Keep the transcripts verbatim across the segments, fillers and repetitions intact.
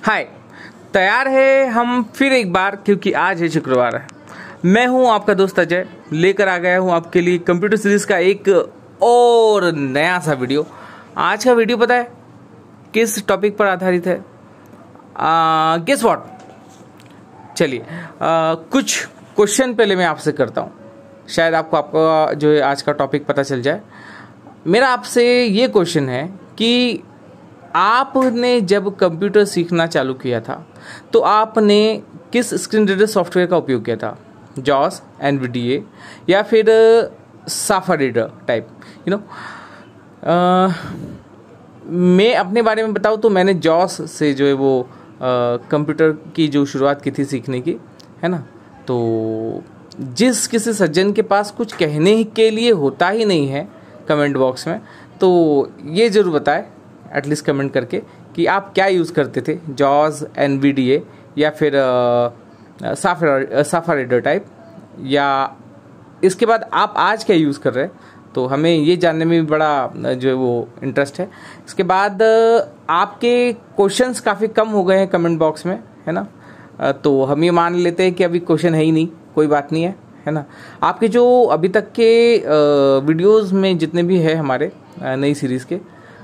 हाय, तैयार है हम फिर एक बार, क्योंकि आज है शुक्रवार है। मैं हूं आपका दोस्त अजय, लेकर आ गया हूं आपके लिए कंप्यूटर सीरीज का एक और नया सा वीडियो। आज का वीडियो पता है किस टॉपिक पर आधारित है? Guess what. चलिए कुछ क्वेश्चन पहले मैं आपसे करता हूं, शायद आपको आपका जो है आज का टॉपिक पता चल जाए। मेरा आपसे ये क्वेश्चन है कि आपने जब कंप्यूटर सीखना चालू किया था तो आपने किस स्क्रीन रीडर सॉफ्टवेयर का उपयोग किया था? जॉस, एनवीडीए या फिर साफा रीडर टाइप, यू नो। मैं अपने बारे में बताऊँ तो मैंने जॉस से जो है वो कंप्यूटर की जो शुरुआत की थी सीखने की, है ना। तो जिस किसी सज्जन के पास कुछ कहने के लिए होता ही नहीं है कमेंट बॉक्स में, तो ये ज़रूर बताएं एटलीस्ट कमेंट करके कि आप क्या यूज़ करते थे, जॉस, एनवीडीए या फिर साफा साफा रीडर टाइप, या इसके बाद आप आज क्या यूज़ कर रहे हैं। तो हमें ये जानने में भी बड़ा जो है वो इंटरेस्ट है। इसके बाद आपके क्वेश्चंस काफ़ी कम हो गए हैं कमेंट बॉक्स में, है ना। तो हम ये मान लेते हैं कि अभी क्वेश्चन है ही नहीं, कोई बात नहीं है, है ना। आपके जो अभी तक के वीडियोस में जितने भी है हमारे नई सीरीज़ के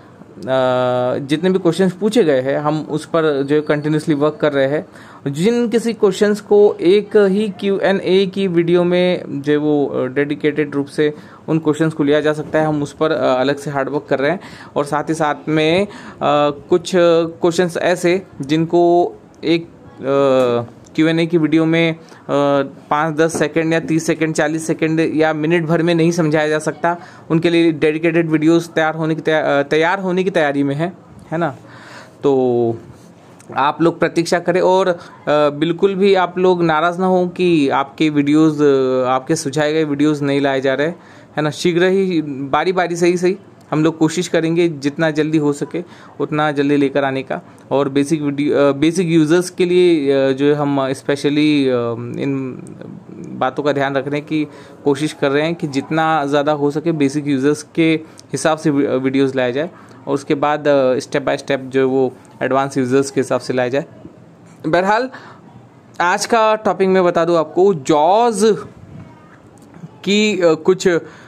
जितने भी क्वेश्चंस पूछे गए हैं, हम उस पर जो कंटिन्यूसली वर्क कर रहे हैं। जिन किसी क्वेश्चंस को एक ही क्यू एन ए की वीडियो में जो वो डेडिकेटेड रूप से उन क्वेश्चंस को लिया जा सकता है, हम उस पर अलग से हार्ड वर्क कर रहे हैं। और साथ ही साथ में आ, कुछ क्वेश्चंस ऐसे जिनको एक क्यू एन ए की वीडियो में पाँच दस सेकंड या तीस सेकंड चालीस सेकंड या मिनट भर में नहीं समझाया जा सकता, उनके लिए डेडिकेटेड वीडियोस तैयार होने की तैयार होने की तैयारी में है है ना। तो आप लोग प्रतीक्षा करें और आ, बिल्कुल भी आप लोग नाराज़ ना हो कि आपके वीडियोस, आपके सुझाए गए वीडियोस नहीं लाए जा रहे, है ना। शीघ्र ही बारी बारी सही सही हम लोग कोशिश करेंगे जितना जल्दी हो सके उतना जल्दी लेकर आने का। और बेसिक वीडियो बेसिक यूज़र्स के लिए जो हम स्पेशली इन बातों का ध्यान रखने की कोशिश कर रहे हैं कि जितना ज़्यादा हो सके बेसिक यूज़र्स के हिसाब से वीडियोस लाया जाए, और उसके बाद स्टेप बाय स्टेप जो वो एडवांस यूज़र्स के हिसाब से लाया जाए। बहरहाल आज का टॉपिक मैं बता दूं आपको, जॉज की कुछ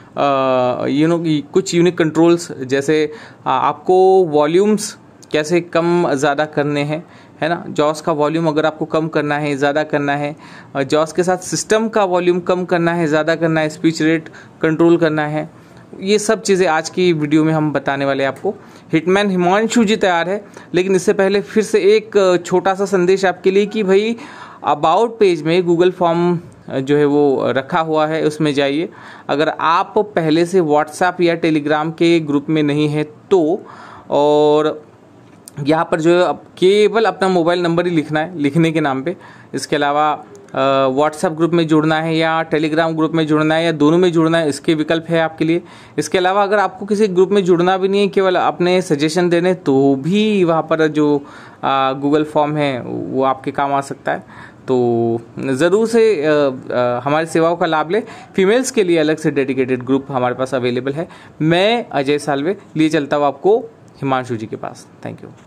यू नो कुछ यूनिक कंट्रोल्स, जैसे आपको वॉल्यूम्स कैसे कम ज़्यादा करने हैं, है ना। जॉस का वॉल्यूम अगर आपको कम करना है, ज़्यादा करना है, जॉस के साथ सिस्टम का वॉल्यूम कम करना है, ज़्यादा करना है, स्पीच रेट कंट्रोल करना है, ये सब चीज़ें आज की वीडियो में हम बताने वाले हैं आपको। हिटमैन हिमांशु जी तैयार है, लेकिन इससे पहले फिर से एक छोटा सा संदेश आपके लिए कि भाई अबाउट पेज में गूगल फॉर्म जो है वो रखा हुआ है, उसमें जाइए। अगर आप पहले से व्हाट्सएप या टेलीग्राम के ग्रुप में नहीं है तो, और यहाँ पर जो है केवल अपना मोबाइल नंबर ही लिखना है लिखने के नाम पे। इसके अलावा व्हाट्सएप ग्रुप में जुड़ना है या टेलीग्राम ग्रुप में जुड़ना है या दोनों में जुड़ना है, इसके विकल्प है आपके लिए। इसके अलावा अगर आपको किसी ग्रुप में जुड़ना भी नहीं है, केवल अपने सजेशन देने, तो भी वहाँ पर जो गूगल फॉर्म है वो आपके काम आ सकता है। तो ज़रूर से आ, आ, हमारी सेवाओं का लाभ लें। फीमेल्स के लिए अलग से डेडिकेटेड ग्रुप हमारे पास अवेलेबल है। मैं अजय साल्वे लिए चलता हूँ आपको हिमांशु जी के पास। Thank you.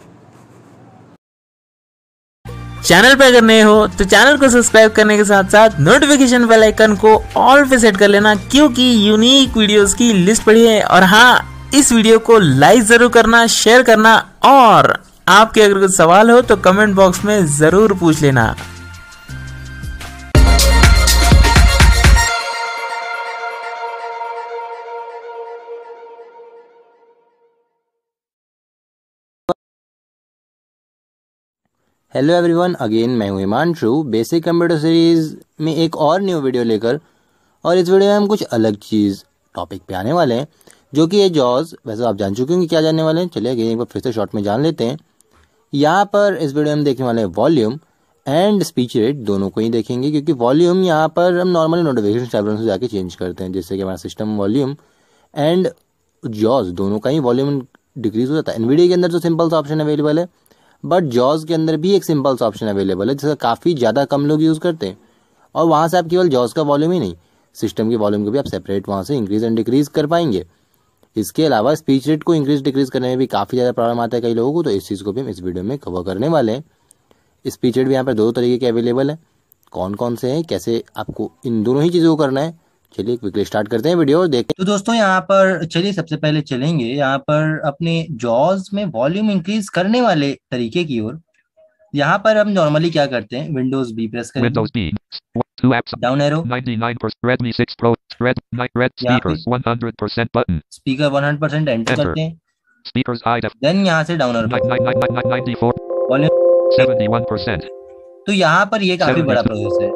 चैनल पे अगर नए हो तो चैनल को सब्सक्राइब करने के साथ साथ नोटिफिकेशन बेल आइकन को ऑल पे सेट कर लेना, क्योंकि यूनिक वीडियोस की लिस्ट पड़ी है। और हाँ, इस वीडियो को लाइक जरूर करना, शेयर करना, और आपके अगर कुछ सवाल हो तो कमेंट बॉक्स में जरूर पूछ लेना। हेलो एवरीवन, अगेन मैं हूं हिमांशु, बेसिक कंप्यूटर सीरीज में एक और न्यू वीडियो लेकर। और इस वीडियो में हम कुछ अलग चीज़ टॉपिक पे आने वाले हैं, जो कि ये जॉज। वैसे आप जान चुके हैं कि क्या जानने वाले हैं, चलिए अगेन एक बार फिर से शॉर्ट में जान लेते हैं। यहाँ पर इस वीडियो में हम देखने वाले हैं वॉल्यूम एंड स्पीच रेट, दोनों को ही देखेंगे। क्योंकि वॉल्यूम यहाँ पर हम नॉर्मली नोटिफिकेशन टैब से जाके चेंज करते हैं, जिससे कि हमारा सिस्टम वॉल्यूम एंड जॉज दोनों का ही वॉल्यूम डिक्रीज हो जाता है। एनवीडिया के अंदर तो सिंपल सा ऑप्शन अवेलेबल है, बट जॉज के अंदर भी एक सिंपल सा ऑप्शन अवेलेबल है, जिसका काफ़ी ज़्यादा कम लोग यूज़ करते हैं। और वहाँ से आप केवल जॉज का वॉल्यूम ही नहीं, सिस्टम के वॉल्यूम को भी आप सेपरेट वहाँ से इंक्रीज एंड डिक्रीज कर पाएंगे। इसके अलावा स्पीच रेट को इंक्रीज डिक्रीज करने में भी काफ़ी ज़्यादा प्रॉब्लम आता है कई लोगों को, तो इस चीज़ को भी हम इस वीडियो में कवर करने वाले हैं। स्पीच रेट भी यहाँ पर दो तरीके के अवेलेबल है, कौन कौन से हैं, कैसे आपको इन दोनों ही चीज़ों को करना है। चलिए क्विकली स्टार्ट करते हैं वीडियो और देखते हैं। तो दोस्तों यहाँ पर चलिए सबसे पहले चलेंगे यहाँ पर अपने जॉज में वॉल्यूम इंक्रीज करने वाले तरीके की ओर। यहाँ पर हम नॉर्मली क्या करते हैं, विंडोज बी प्रेस करेंगे, Windows B. Two apps. Down arrow, ninety-nine percent. Redmi six Pro. Red. Night. Red यहाँ पे speakers. one hundred percent button. Speaker one hundred percent enter Enter. करते हैं, Speakers high def. देन यहाँ से down arrow Nine- nine- nine- nine- nine- ninety-four. Volume. seventy-one percent. तो यहाँ पर ये काफी बड़ा प्रोसेस है।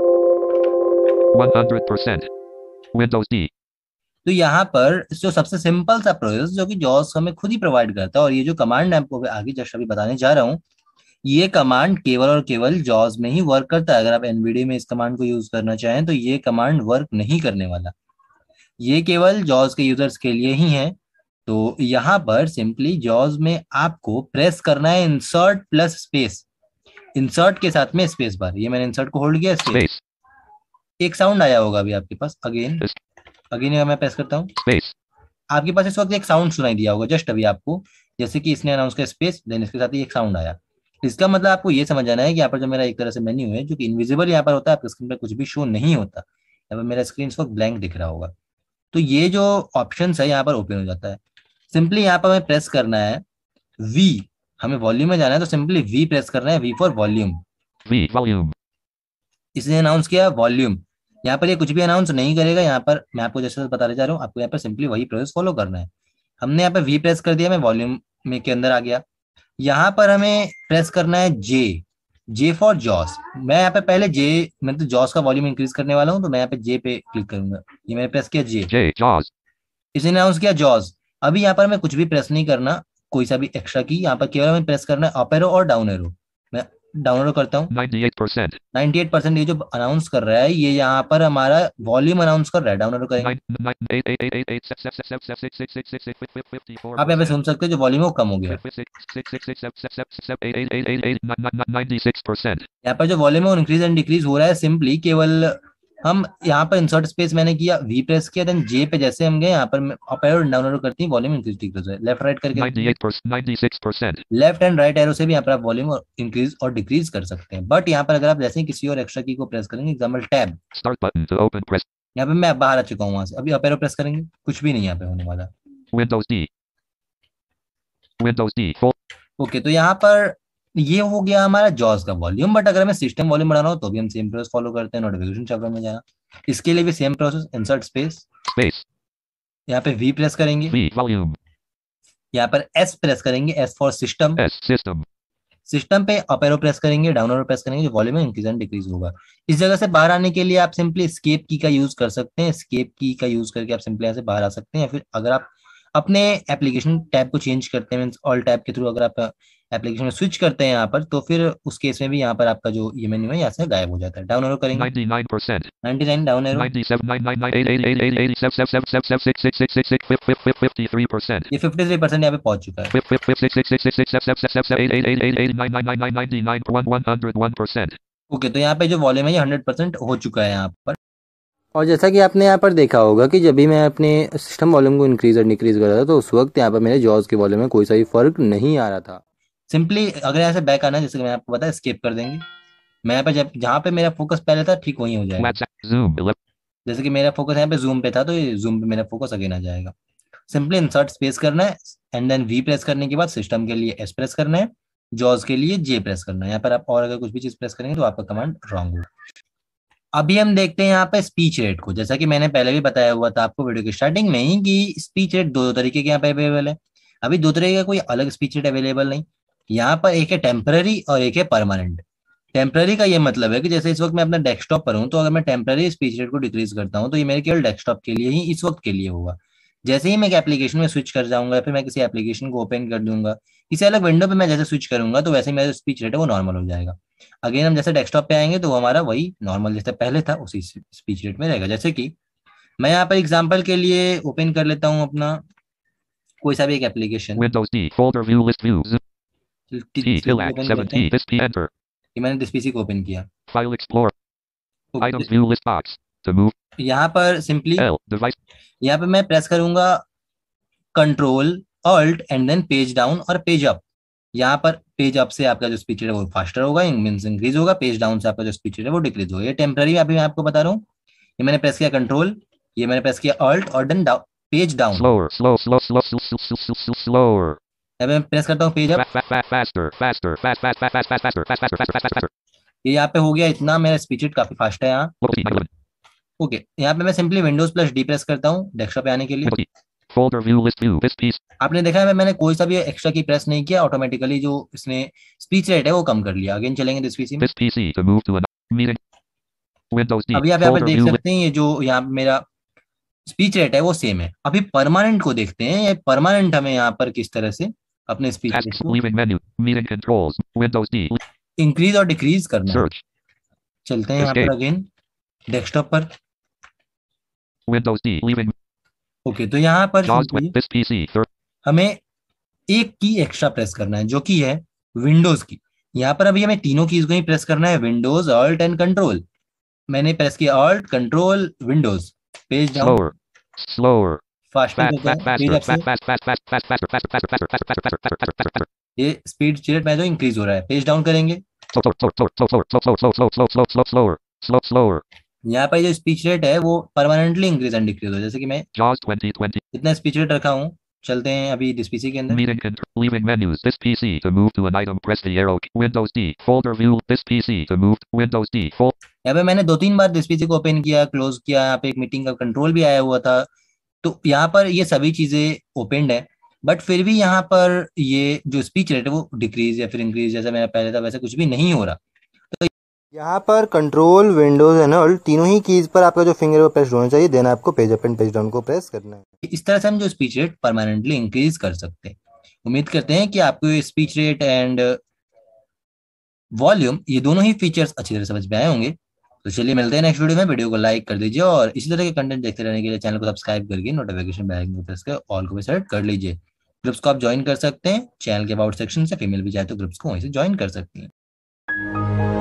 one hundred percent. Windows D. तो यहाँ पर जो सबसे सिंपल सा प्रोसेस जो कि जॉस हमें खुद ही प्रोवाइड करता है, और ये जो कमांड आपको आगे जस्ट अभी बताने जा रहा हूँ, ये कमांड केवल और केवल जॉस में ही वर्क करता है। अगर आप एनवीडी में इस कमांड को यूज करना चाहें तो ये कमांड वर्क नहीं करने वाला, ये केवल जॉस के यूजर्स के लिए ही है। तो यहाँ पर सिंपली जॉस में आपको प्रेस करना है इंसर्ट प्लस स्पेस, इंसर्ट के साथ में स्पेस बार। ये मैंने इंसर्ट को होल्ड किया, स्पेस, एक साउंड आया होगा अभी आपके पास, अगेन अगेन मैं प्रेस करता हूँ, Space. आपके पास इस वक्त एक साउंड सुनाई दिया होगा जस्ट अभी आपको, जैसे कि इसने अनाउंस किया स्पेस, देन इसके साथ ही एक साउंड आया। इसका मतलब आपको ये समझ आना है कि यहाँ पर जो मेरा एक तरह से मेन्यू है जो कि इनविजिबल यहाँ पर होता है, आपके स्क्रीन पर कुछ भी शो नहीं होता, यहाँ पर मेरा स्क्रीन इस वक्त ब्लैंक दिख रहा होगा। तो ये जो ऑप्शन है यहाँ पर ओपन हो जाता है। सिंपली यहाँ पर हमें प्रेस करना है वी, हमें वॉल्यूम में जाना है तो सिंपली वी प्रेस करना है, V for volume. V. Volume. इसने अनाउंस किया वॉल्यूम, यहाँ पर ये कुछ भी अनाउंस नहीं करेगा। यहाँ पर मैं आपको जैसे बताने जा रहा हूँ, आपको यहाँ पर सिंपली वही प्रोसेस फॉलो करना है। हमने यहाँ पर वी प्रेस कर दिया, मैं वॉल्यूम में के अंदर आ गया। यहाँ पर हमें प्रेस करना है जे, जे फॉर जॉस। मैं यहाँ पे पहले जे, मैं तो जॉस का वॉल्यूम इंक्रीज करने वाला हूँ, तो मैं यहाँ पे जे पे क्लिक करूंगा। ये मैंने प्रेस किया जे, J. Jaws. इसने अनाउंस किया जॉस। अभी यहाँ पर हमें कुछ भी प्रेस नहीं करना, कोई सा भी एक्स्ट्रा की, यहाँ पर केवल हमें प्रेस करना है अप एरो और डाउन एरो। मैं डाउन एरो करता हूँ, ninety-eight percent. अट्ठानवे परसेंट ये जो अनाउंस कर रहा है, ये यहाँ पर हमारा वॉल्यूम अनाउंस कर रहा है। डाउन एरो करेंगे, Nine, nine, eight, eight, eight, eight, eight, seven, seven, seven, seven, six, six, six, six, fifty-four. आप यहाँ पे सुन सकते हो जो वॉल्यूम है वो कम हो गया। ninety-six percent. यहाँ पर जो वॉल्यूम है वो इंक्रीज एंड डिक्रीज हो रहा है। सिंपली केवल हम यहाँ पर इंसर्ट स्पेस मैंने किया, वी प्रेस किया, देन जे पे जैसे हम गए यहाँ पर अप एरो डाउन एरो करती है, वॉल्यूम इंक्रीज डिक्रीज है। लेफ्ट राइट करके ninety-eight percent. ninety-six percent. Left and right arrow से भी यहाँ पर आप वॉल्यूम इंक्रीज और डिक्रीज कर सकते हैं। बट यहाँ पर अगर आप जैसे ही किसी और एक्स्ट्रा की को प्रेस करेंगे, example tab, Start button to open. Press. यहाँ पे मैं बाहर आ चुका हूँ वहां से, अभी अप एरो प्रेस करेंगे, कुछ भी नहीं यहाँ पे होने वाला। Windows D. Windows D. Full. Okay, तो यहाँ पर ये हो गया हमारा जॉस का वॉल्यूम। बट अगर हमें सिस्टम वॉल्यूम बढ़ाना हो तो भी हम सेम प्रोसेस फॉलो करते हैं, नोटिफिकेशन चैप्टर में जाना। इसके लिए भी same process, insert space, Space. यहाँ पे वी प्रेस करेंगे, V. Volume. यहाँ पर एस प्रेस करेंगे, S for system. S. System. System पे अप एरो प्रेस करेंगे, डाउन एरो प्रेस करेंगे, जो वॉल्यूम है इंक्रीज एंड डिक्रीज होगा। इस जगह से बाहर आने के लिए आप सिंपली एस्केप की का यूज कर सकते हैं। एस्केप की का यूज करके आप सिंपली यहाँ से बाहर आ सकते हैं, या फिर अगर आप अपने एप्लीकेशन टैब को चेंज करते हैं, मींस ऑल टैब के थ्रू अगर आप एप्लीकेशन में स्विच करते हैं यहाँ पर, तो फिर उस केस में भी यहाँ पर आपका जो ये मेन्यू है यहाँ से गायब हो जाता है। डाउन एरो करेंगे, ninety-nine percent. निन्यानवे down arrow, ninety-seven. nine nine nine eight eight eight eight eight seven seven seven seven seven six six six six six fifty-three percent. ये तिरेपन परसेंट यहाँ पे पहुंच चुका है। six six six six six seven seven seven eight eight eight eight eight nine nine nine ninety-nine one hundred one percent. Okay, तो यहाँ पे जो वॉल्यूम है ये हंड्रेड परसेंट हो चुका है यहाँ पर। और जैसा कि आपने यहाँ पर देखा होगा कि जब भी मैं अपने सिस्टम वॉल्यूम को इंक्रीज और डिक्रीज कर रहा था, तो उस वक्त यहाँ पर मेरे जॉज के वॉल्यूम में कोई सा भी फर्क नहीं आ रहा था। सिंपली अगर यहाँ से बैक आना है, जैसे कि मैंने आपको बताया, स्केप कर देंगे। मैं यहाँ पे जब जहाँ पे मेरा फोकस पहले था ठीक वहीं हो जाएगा। Zoom. जैसे कि मेरा फोकस यहाँ पे जूम पे था, तो ये जूम पे मेरा फोकस अगेन आ जाएगा। सिंपली इंसर्ट स्पेस करना है, एंड देन वी प्रेस करने के बाद सिस्टम के लिए एस प्रेस करना है, जॉज के लिए जे प्रेस करना है। यहाँ पर आप और अगर कुछ भी चीज प्रेस करेंगे तो आपका कमांड रॉन्ग होगा। अभी हम देखते हैं यहाँ पे स्पीच रेट को। जैसा कि मैंने पहले भी बताया हुआ था आपको वीडियो की स्टार्टिंग में ही कि स्पीच रेट दो तरीके के यहाँ पे अवेलेबल है। अभी दो तरीके का कोई अलग स्पीच रेट अवेलेबल नहीं। यहाँ पर एक है टेम्पररी और एक है परमानेंट। टेम्पररी का ये मतलब है कि जैसे इस वक्त मैं अपना डेस्कटॉप पर हूँ, तो अगर मैं टेम्पररी स्पीच रेट को डिक्रीज करता हूँ तो ये मेरे केवल डेस्कटॉप के लिए ही इस वक्त के लिए होगा। जैसे ही मैं एक एप्लीकेशन में स्विच कर जाऊंगा, फिर मैं किसी एप्लीकेशन को ओपन कर दूंगा, किसी अलग विंडो पे मैं जैसे स्विच करूंगा, तो वैसे मेरा स्पीच रेट है वो नॉर्मल हो जाएगा। अगेन हम जैसे डेस्कटॉप पे आएंगे तो वो हमारा वही नॉर्मल जैसे पहले था उसी स्पीच रेट में रहेगा। जैसे कि मैं यहाँ पर एग्जांपल के लिए ओपन कर लेता हूँ अपना कोई सा भी एक application. Windows D folder view list views. T Ilac seven T this P enter. ये मैंने दिस पीसी को ओपन किया। File explorer. Items view list box. To move. यहाँ पर सिंपली L device. यहाँ पे मैं प्रेस करूंगा control alt and then page down और पेज अप। यहाँ पर पेज अप से आपका जो स्पीच रेट है वो फास्टर होगा, मींस इंक्रीज होगा, पेज डाउन से आपका जो स्पीच रेट है वो डिक्रीज होगा। ये टेम्पररी अभी मैं आपको बता रहा हूँ। ये मैंने प्रेस किया कंट्रोल, ये मैंने प्रेस किया ऑल्ट और then page down. Slower, slow, slow, slow, slow, slow, slow, slow, slow, slower. अब मैं प्रेस करता हूँ page up, Fa- fa- fa- faster, faster, fast, fast, fast, fast, fast, faster, faster, faster, faster, faster. ये यहाँ पे हो गया इतना, मेरा स्पीच रेट काफी फास्ट है यहाँ। Local nine eleven. ओके, यहाँ पे मैं simply Windows plus D press करता हूँ डेस्कटॉप पे आने के लिए। Windows D. Folder view list view. This piece. आपने देखा है मैंने कोई सा भी एक्स्ट्रा की प्रेस नहीं किया, ऑटोमेटिकली जो इसने स्पीच रेट है वो कम कर लिया। अगेन चलेंगे दिस पीसी में। This P C to move to a meeting. Windows D. अभी आप यहाँ पे Folder देख view list. सकते हैं ये जो यहाँ पे मेरा स्पीच रेट है वो सेम है। अभी परमानेंट को देखते हैं, ये परमानेंट हमें यहाँ पर किस तरह से अपने स्पीच रेट Tasks. को Leaving menu. Meeting controls. Windows D. Increase और डिक्रीज करना है। Search. चलते हैं यहाँ पर Escape. अगेन डेस्कटॉप पर। Windows D. Leaving. ओके, तो यहाँ पर JAWS. simply This P C. Third. हमें एक की एक्स्ट्रा प्रेस करना है जो कि है विंडोज की। यहाँ पर अभी हमें तीनों कीज को ही प्रेस करना है, विंडोज ऑल्ट एंड कंट्रोल। मैंने प्रेस किया alt control Windows, page down Slower. Slower. Faster Fast, होता fast, है पेज faster, अप से। fast, fast, fast, fast, fast, faster, faster, faster, faster, faster, faster, faster, faster, faster. ये speed rate में जो increase हो रहा है, पेज डाउन करेंगे। Slow, slow, slow, slow, slow, slow, slow, slow, slow, slow, slow, slow, slower. Slow, slower. यहाँ पर जो स्पीच रेट है वो परमानेंटली इंक्रीज एंड डिक्रीज हो, जैसे कि मैं JAWS twenty twenty. इतना स्पीच रेट रखा हूँ। चलते हैं अभी दिस पीसी के अंदर। Meeting control. Leaving menus. This P C to move to an item. Press the arrow key. Windows D. Folder view. This P C to move. Windows D. Fold. यहाँ पे मैंने दो तीन बार दिस पीसी को open किया, close किया। यहाँ पे एक मीटिंग का कंट्रोल भी आया हुआ था, तो यहाँ पर ये सभी चीजें ओपनड है, बट फिर भी यहाँ पर ये जो स्पीच रेट है वो डिक्रीज या फिर इंक्रीज जैसा मेरा पहले था वैसे कुछ भी नहीं हो रहा। तो यहाँ पर कंट्रोल विंडोज एंड ऑल्ट तीनों ही कीज पर आपका जो फिंगर वो प्रेस होना चाहिए, देन आपको page up and page down को प्रेस करना है। इस तरह से हम जो स्पीच रेट परमानेंटली इंक्रीज कर सकते हैं। उम्मीद करते हैं कि आपको ये स्पीच रेट एंड वॉल्यूम ये दोनों ही फीचर्स अच्छी तरह समझ में आए होंगे। तो चलिए मिलते हैं नेक्स्ट वीडियो में। वीडियो को लाइक कर दीजिए और इसी तरह के कंटेंट देखते रहने के लिए चैनल को सब्सक्राइब करके नोटिफिकेशन बेल को प्रेस कर ऑल को भी सेलेक्ट कर लीजिए। ग्रुप्स को आप ज्वाइन कर सकते हैं, चैनल के अबाउट सेक्शन से फीमेल भी चाहे तो ग्रुप्स को वहीं से ज्वाइन कर सकती हैं।